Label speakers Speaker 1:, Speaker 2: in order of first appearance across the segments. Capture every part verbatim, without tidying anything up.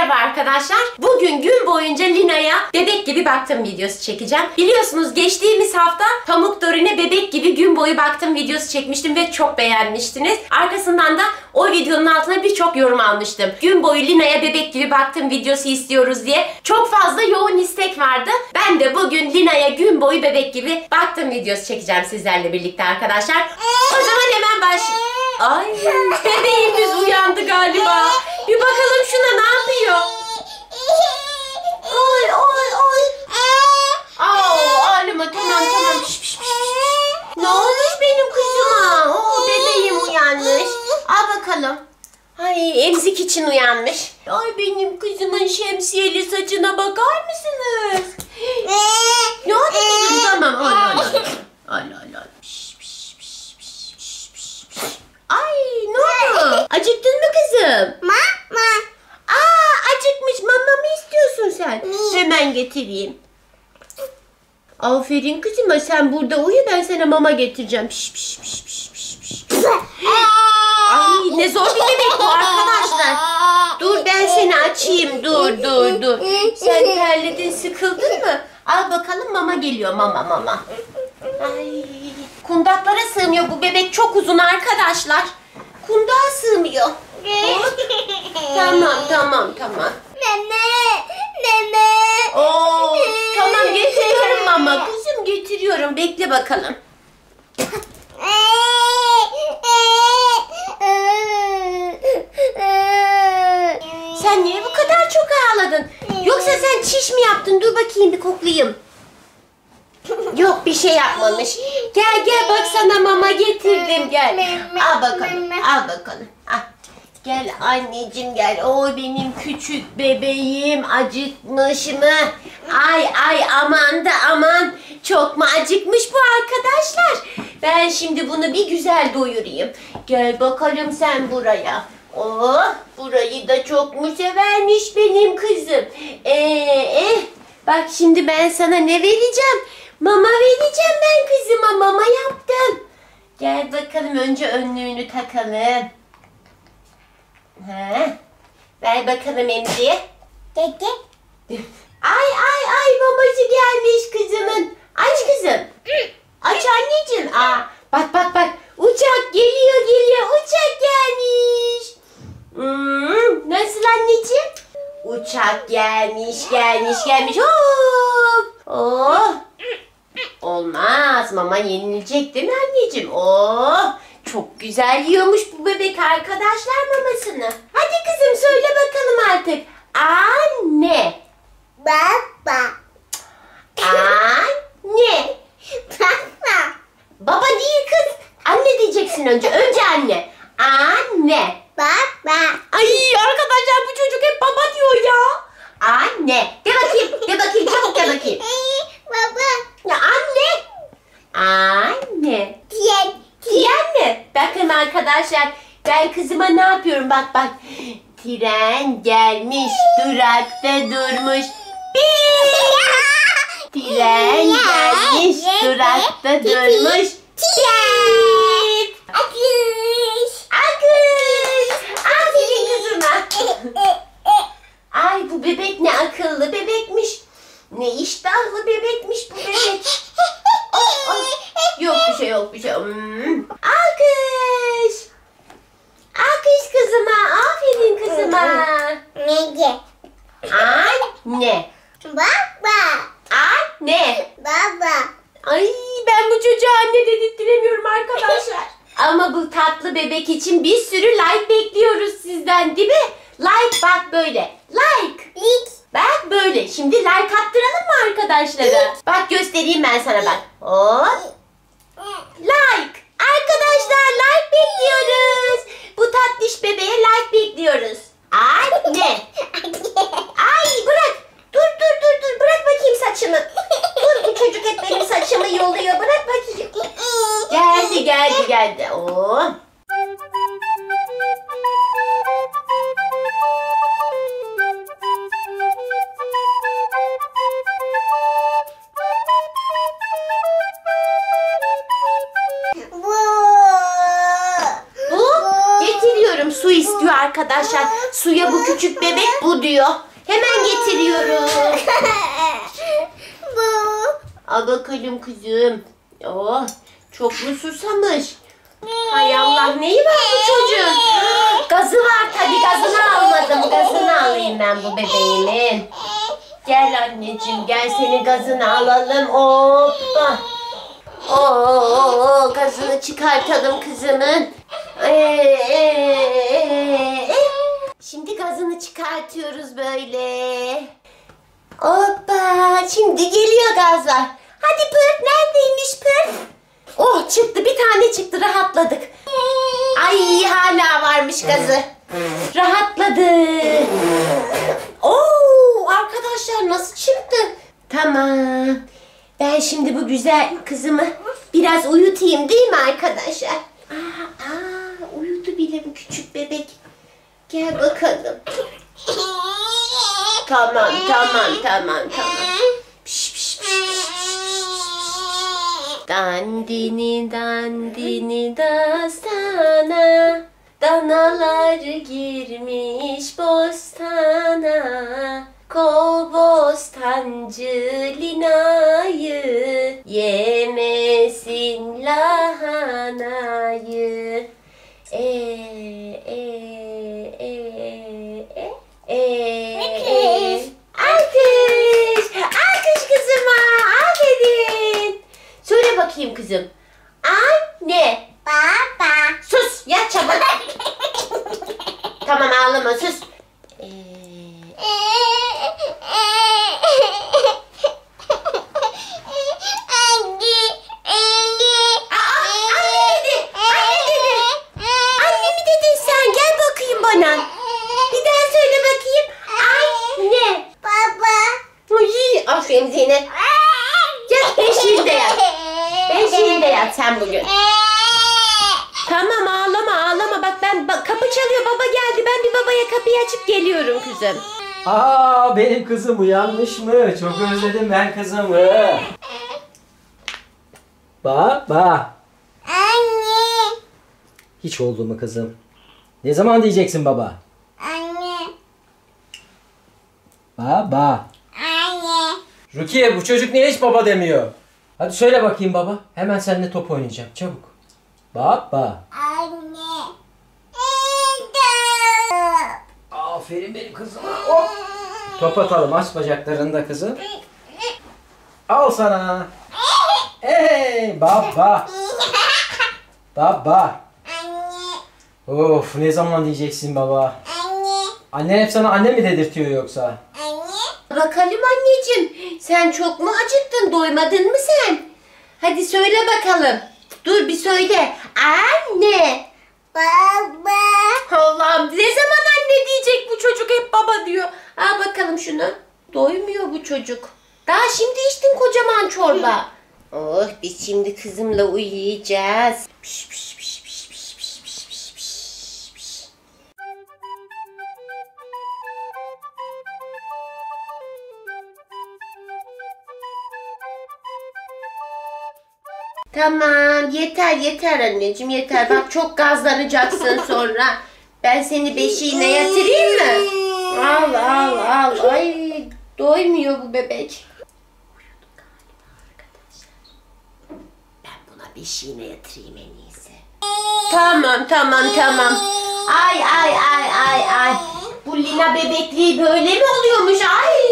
Speaker 1: merhaba arkadaşlar. Bugün gün boyunca Lina'ya bebek gibi baktım videosu çekeceğim. Biliyorsunuz geçtiğimiz hafta Pamuk Dorin'e bebek gibi gün boyu baktım videosu çekmiştim ve çok beğenmiştiniz. Arkasından da o videonun altına birçok yorum almıştım. Gün boyu Lina'ya bebek gibi baktım videosu istiyoruz diye. Çok fazla yoğun istek vardı. Ben de bugün Lina'ya gün boyu bebek gibi baktım videosu çekeceğim sizlerle birlikte arkadaşlar. O zaman hemen başlayalım. Ay, bebeğimiz uyandı galiba. Bir bakalım şuna, ne yapıyor? Oy oy oy. Aa, ağlama, tamam tamam. Piş, piş, piş, piş. Ne olmuş benim kızıma? Oo, bebeğim uyanmış. Al bakalım. Ay, emzik için uyanmış. Ay, benim kızımın şemsiyeli saçına bakar mısınız? Ne oldu kızım? Tamam. Ay ay ay. Ay ay ay. Ay, ne oldu? Acıktın mı kızım?
Speaker 2: Mama.
Speaker 1: Aa, acıkmış. Mama mı istiyorsun sen? Hemen getireyim. Aferin kızıma, sen burada uyu, ben sana mama getireceğim. Piş piş piş piş piş piş. Ay, ne zor bir bebek bu arkadaşlar. Dur, ben seni açayım. Dur dur dur. Sen terledin, sıkıldın mı? Al bakalım, mama geliyor. Mama mama. Ay, kundaklara sığmıyor bu bebek, çok uzun arkadaşlar. Kundağa sığmıyor. Tamam tamam tamam.
Speaker 2: Nene, nene.
Speaker 1: Oo, tamam, getiriyorum mama. Kızım, getiriyorum. Bekle bakalım. Sen niye bu kadar çok ağladın? Yoksa sen çiş mi yaptın? Dur bakayım, bir koklayayım. Yok, bir şey yapmamış. Gel gel, bak sana mama getirdim, gel. Al bakalım, al bakalım. Al. Gel anneciğim, gel. Oy, benim küçük bebeğim acıkmış mı? Ay ay, aman da aman. Çok mu acıkmış bu arkadaşlar? Ben şimdi bunu bir güzel doyurayım. Gel bakalım sen buraya. Oh, burayı da çok mu severmiş benim kızım. Ee, eh. Bak şimdi ben sana ne vereceğim? Mama vereceğim ben kızıma. Mama yaptım. Gel bakalım, önce önlüğünü takalım. He. Ver bakalım emziğe.
Speaker 2: Dede.
Speaker 1: Ay ay ay, maması gelmiş kızımın. Aç kızım. Aç anneciğim. Aa, bak bak bak. Uçak geliyor geliyor. Uçak gelmiş. Hmm, nasıl anneciğim? Uçak gelmiş gelmiş gelmiş. Hop. Oh. Olmaz. Mama yenilecek değil mi anneciğim? Oh. Çok güzel yiyormuş bu bebek arkadaşlar mamasını. Hadi kızım, söyle bakalım artık. Anne.
Speaker 2: Baba.
Speaker 1: Anne.
Speaker 2: Baba.
Speaker 1: Baba değil kız. Anne diyeceksin önce. Önce anne. Anne.
Speaker 2: Baba.
Speaker 1: Ay arkadaşlar, bu çocuk hep baba diyor ya. Anne. De bakayım. De bakayım. Çabuk de bakayım.
Speaker 2: Baba.
Speaker 1: Ya anne. Anne.
Speaker 2: Diyen.
Speaker 1: Tren mi? Bakın arkadaşlar, ben kızıma ne yapıyorum, bak bak. Tren gelmiş, durakta durmuş. Bip! Tren gelmiş, durakta durmuş. Bip!
Speaker 2: Akış.
Speaker 1: Akış! Aferin kızıma. Ay, bu bebek ne akıllı bebekmiş. Ne iştahlı bebekmiş bu bebek. Ay, ay. Yok bir şey, yok bir şey. Hmm. Alkış. Alkış kızıma. Aferin kızıma.
Speaker 2: Nece.
Speaker 1: Anne.
Speaker 2: Baba.
Speaker 1: Anne.
Speaker 2: Baba.
Speaker 1: Ay, ben bu çocuğa anne dedirttiremiyorum arkadaşlar. Ama bu tatlı bebek için bir sürü like bekliyoruz sizden, değil mi? Like, bak böyle. Like.
Speaker 2: Lik.
Speaker 1: Bak böyle. Şimdi like attıralım mı arkadaşlara? Bak göstereyim ben sana, bak. Hop. Like. Arkadaşlar, like bekliyoruz. Bu tatlış bebeğe like bekliyoruz. Anne. Ay, bırak. Dur dur dur dur. Bırak bakayım saçımı. Dur, bu çocuk hep benim saçımı yoluyor. Bırak bakayım. Geldi geldi geldi. Oo. Bu, getiriyorum, su istiyor arkadaşlar. Suya bu küçük bebek bu diyor. Hemen getiriyorum.
Speaker 2: Bu.
Speaker 1: Al bakalım kızım. Oh, çok mu susamış? Hay Allah, neyi var bu çocuğun? Gazı var tabii, gazını almadım. Gazını alayım ben bu bebeğimin. Gel anneciğim, gel senin gazını alalım. Hoppa. Oo, gazını çıkartalım kızımın. Ee, ee, ee. Şimdi gazını çıkartıyoruz böyle. Hoppa, şimdi geliyor gazlar. Hadi Pırt, neredeymiş Pırt? Oh, çıktı, bir tane çıktı, rahatladık. Ay, hala varmış gazı. Rahatladı. Oo, arkadaşlar nasıl çıktı? Tamam. Ben şimdi bu güzel kızımı biraz uyutayım değil mi arkadaşlar? Aa, aa, uyudu bile bu küçük bebek. Gel bakalım. Tamam, tamam, tamam, tamam. Piş, piş, piş, piş, piş, piş. Dandini dandini dastana, danalar girmiş bostana. Kol bostancı linayı, yemesin lahanayı. E e e e e e. Alkış! Alkış kızıma! Aferin! Söyle bakayım kızım. Anne!
Speaker 2: Baba.
Speaker 1: Sus! Yat çabuk! Tamam, ağlama, sus! Ee, bana. Bir daha söyle bakayım. Anne.
Speaker 2: Baba.
Speaker 1: Uy, aferin Zeynep. Yat, beşiğinde yat. Beşiğinde yat sen bugün. Tamam, ağlama ağlama. Bak ben bak, kapı çalıyor, baba geldi. Ben bir babaya kapıyı açıp geliyorum kızım.
Speaker 3: Aa, benim kızım uyanmış mı? Çok özledim ben kızımı. Baba.
Speaker 2: Anne.
Speaker 3: Hiç oldu mu kızım? Ne zaman diyeceksin baba?
Speaker 2: Anne.
Speaker 3: Baba.
Speaker 2: Anne.
Speaker 3: Rukiye, bu çocuk niye hiç baba demiyor? Hadi söyle bakayım baba. Hemen seninle top oynayacağım. Çabuk. Baba.
Speaker 2: Anne.
Speaker 3: Aferin benim kızıma. Hop. Top atalım. Aç bacaklarını da kızım. Al sana. Hey baba. Baba.
Speaker 2: Anne.
Speaker 3: Of, ne zaman diyeceksin baba?
Speaker 2: Anne.
Speaker 3: Annen hep sana anne mi dedirtiyor yoksa?
Speaker 2: Anne.
Speaker 1: Bakalım anneciğim. Sen çok mu acıktın? Doymadın mı sen? Hadi söyle bakalım. Dur bir söyle. Anne.
Speaker 2: Baba.
Speaker 1: Allah'ım, ne zaman anne diyecek bu çocuk, hep baba diyor. Al bakalım şunu. Doymuyor bu çocuk. Daha şimdi içtin kocaman çorba. Oh, biz şimdi kızımla uyuyacağız. Piş piş piş piş piş piş piş piş piş piş. Tamam, yeter yeter anneciğim, yeter. Bak çok gazlanacaksın sonra. Ben seni beşiğine yatırayım mı? Al al al. Ay, doymuyor bu bebek. Uyudu galiba arkadaşlar. Ben buna beşiğine yatırayım en iyisi. Tamam tamam tamam. Ay ay ay ay ay. Bu Lina bebekliği böyle mi oluyormuş? Ay.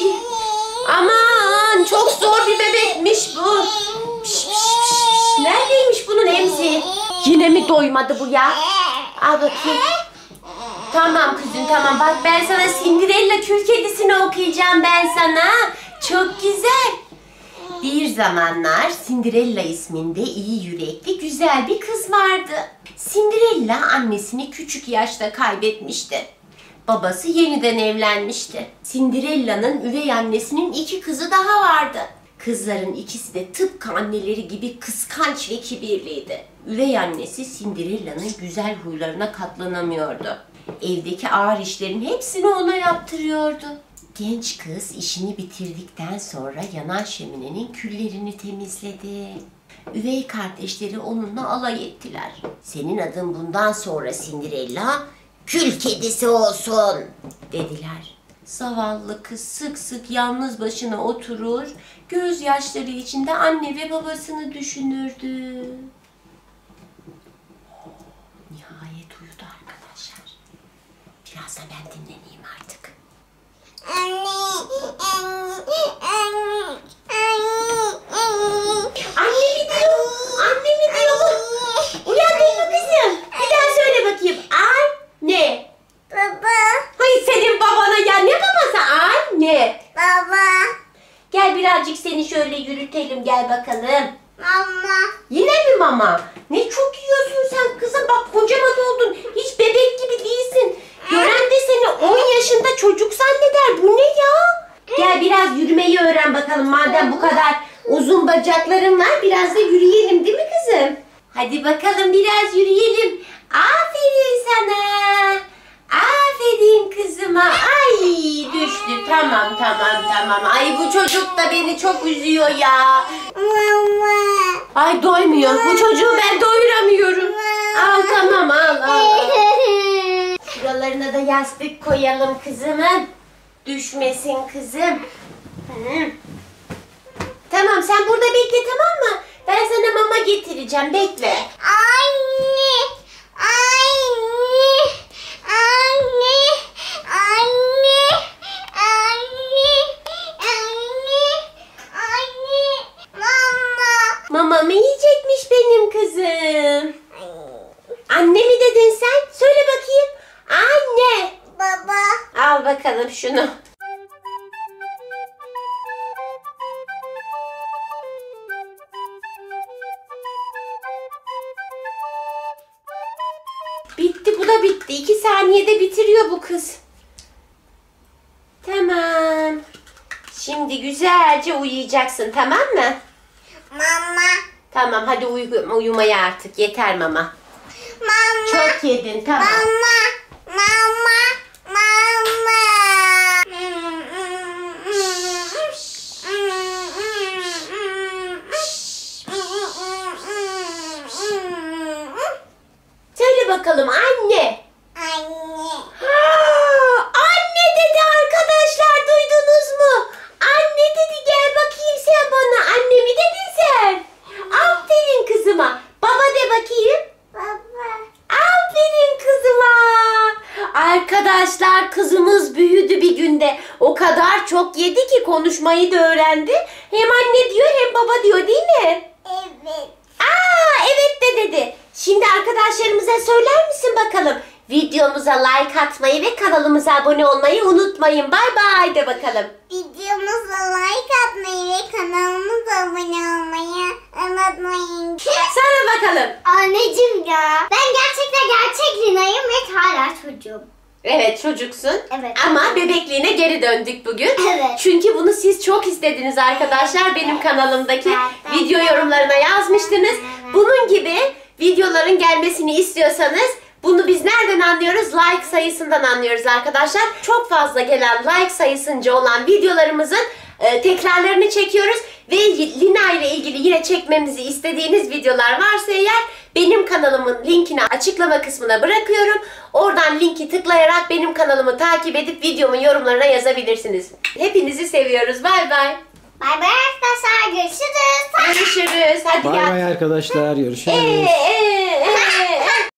Speaker 1: Aman, çok zor bir bebekmiş bu. Piş, piş, piş, piş. Neredeymiş bunun emzi? Yine mi doymadı bu ya? Al bakayım. Tamam kızım tamam. Bak ben sana Cinderella Kül Kedisi'ni okuyacağım ben sana. Çok güzel. Bir zamanlar Cinderella isminde iyi yürekli güzel bir kız vardı. Cinderella annesini küçük yaşta kaybetmişti. Babası yeniden evlenmişti. Cinderella'nın üvey annesinin iki kızı daha vardı. Kızların ikisi de tıpkı anneleri gibi kıskanç ve kibirliydi. Üvey annesi Cinderella'nın güzel huylarına katlanamıyordu. Evdeki ağır işlerin hepsini ona yaptırıyordu. Genç kız işini bitirdikten sonra yanan şöminenin küllerini temizledi. Üvey kardeşleri onunla alay ettiler. Senin adın bundan sonra Cinderella kül kedisi olsun dediler. Zavallı kız sık sık yalnız başına oturur, gözyaşları içinde anne ve babasını düşünürdü. Nihayet uyudu arkadaşlar. Biraz da ben dinleneyim artık.
Speaker 2: Anne, anne, anne, anne.
Speaker 1: Anne mi diyor? Anne mi diyor? Uyandın mı kızım? Bir daha söyle bakayım. Anne.
Speaker 2: Baba,
Speaker 1: Hayır senin babana ya. Ne babası? Anne.
Speaker 2: baba,
Speaker 1: Gel birazcık seni şöyle yürütelim. Gel bakalım.
Speaker 2: mama.
Speaker 1: Yine mi mama? Ne çok yiyorsun sen kızım. Bak kocaman oldun. Hiç bebek gibi değilsin. Gören de seni on yaşında çocuk zanneder. Bu ne ya? Gel biraz yürümeyi öğren bakalım. Madem bu kadar uzun bacakların var. Biraz da yürüyelim değil mi kızım? Hadi bakalım biraz yürüyelim. Aferin sana. Aferin kızıma. Ay düştü. Tamam tamam tamam. Ay bu çocuk da beni çok üzüyor ya.
Speaker 2: Mama.
Speaker 1: Ay doymuyor. Bu çocuğu ben doyuramıyorum. Al tamam al al. Şuralarına da yastık koyalım kızımın. Düşmesin kızım. Hı. Tamam sen burada bekle tamam mı? Ben sana mama getireceğim. Bekle.
Speaker 2: Anne, anne, anne, anne, anne, anne, anne, mama.
Speaker 1: Mamamı yiyecekmiş benim kızım. Anne mi dedin sen? Söyle bakayım. Anne.
Speaker 2: Baba,
Speaker 1: Al bakalım şunu. Bitti bu da bitti. İki saniyede bitiriyor bu kız. Tamam. Şimdi güzelce uyuyacaksın tamam mı?
Speaker 2: mama,
Speaker 1: Tamam hadi uyu uyumaya artık. Yeter mama.
Speaker 2: mama,
Speaker 1: Çok yedin tamam.
Speaker 2: mama, mama, mama.
Speaker 1: Söyle bakalım anne.
Speaker 2: Anne,
Speaker 1: Aa, anne dedi arkadaşlar duydunuz mu? Anne dedi gel bakayım sen bana. Anne mi dedin sen? Aferin kızıma. Baba de bakayım.
Speaker 2: baba.
Speaker 1: Aferin kızıma. Arkadaşlar kızımız büyüdü bir günde. O kadar çok yedi ki konuşmayı da öğrendi. Hem anne diyor hem baba diyor değil mi?
Speaker 2: Evet.
Speaker 1: Aa evet de dedi. Şimdi arkadaşlarımıza söyler misin bakalım? Videomuza like atmayı ve kanalımıza abone olmayı unutmayın. Bay bay de bakalım.
Speaker 2: Videomuza like atmayı ve kanalımıza abone olmayı unutmayın.
Speaker 1: Sana bakalım.
Speaker 2: Anneciğim ya. Ben gerçekten gerçek Lina'yım ve hala çocuğum.
Speaker 1: Evet çocuksun.
Speaker 2: Evet.
Speaker 1: Ama bebekliğine geri döndük bugün.
Speaker 2: Evet.
Speaker 1: Çünkü bunu siz çok istediniz arkadaşlar. Benim kanalımdaki
Speaker 2: Evet.
Speaker 1: video yorumlarına yazmıştınız. Bunun gibi videoların gelmesini istiyorsanız bunu biz nereden anlıyoruz? Like sayısından anlıyoruz arkadaşlar. Çok fazla gelen like sayısınca olan videolarımızın e, tekrarlarını çekiyoruz. Ve Lina ile ilgili yine çekmemizi istediğiniz videolar varsa eğer benim kanalımın linkini açıklama kısmına bırakıyorum. Oradan linki tıklayarak benim kanalımı takip edip videomun yorumlarına yazabilirsiniz. Hepinizi seviyoruz. Bay bay.
Speaker 2: Bay bay arkadaşlar. Görüşürüz.
Speaker 1: Görüşürüz. Hadi
Speaker 3: Bay
Speaker 1: yat.
Speaker 3: bay arkadaşlar. Görüşürüz.
Speaker 1: Ee, ee, ee.